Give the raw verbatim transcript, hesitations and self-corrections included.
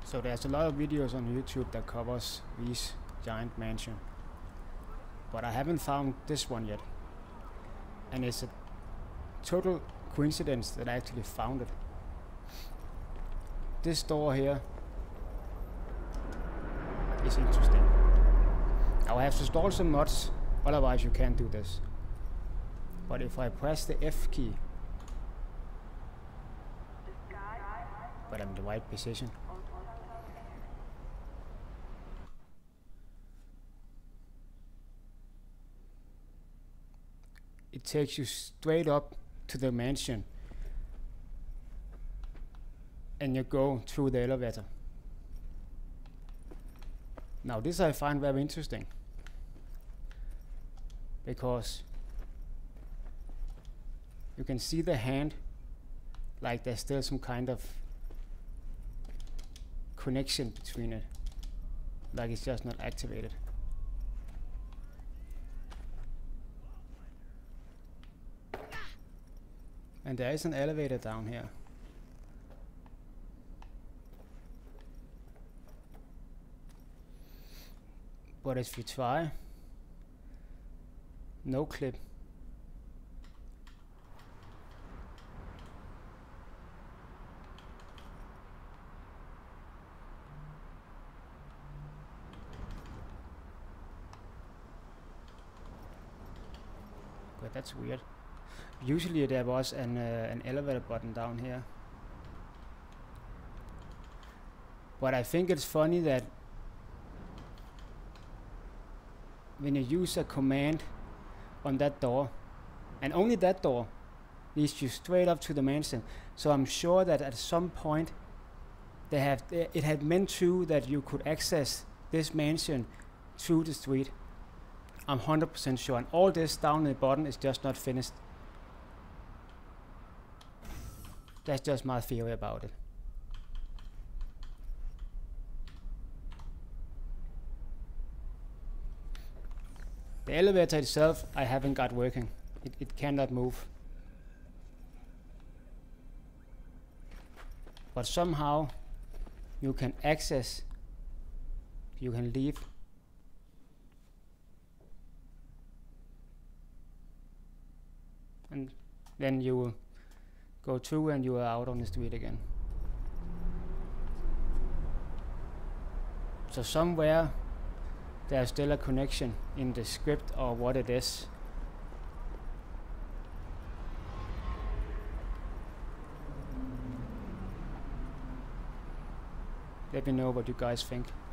So there's a lot of videos on YouTube that covers these giant mansions, but I haven't found this one yet, and it's a total coincidence that I actually found it. This door here is interesting. Now I have to install some mods, otherwise you can't do this. But if I press the F key, but I'm in the right position. It takes you straight up to the mansion, and you go through the elevator. Now this I find very interesting, because you can see the hand, like there's still some kind of connection between it, like it's just not activated. And there is an elevator down here. But if you try no clip, but that's weird. Usually there was an uh, an elevator button down here, but I think it's funny that when you use a command on that door, and only that door leads you straight up to the mansion. So I'm sure that at some point they have th it had meant to that you could access this mansion through the street. I'm one hundred percent sure, and all this down at the bottom is just not finished. That's just my theory about it. The elevator itself I haven't got working. It, it cannot move. But somehow you can access, you can leave. And then you will go through and you are out on the street again. So somewhere there's still a connection in the script or what it is. Let me know what you guys think.